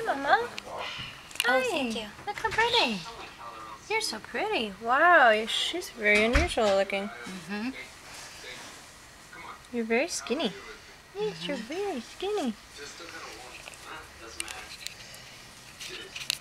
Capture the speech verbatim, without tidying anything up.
Mama. Hi. Oh, thank you. Look how pretty. You're so pretty. Wow, she's very unusual looking. Mm-hmm. You're very skinny. Yes, Mm-hmm. you're very skinny.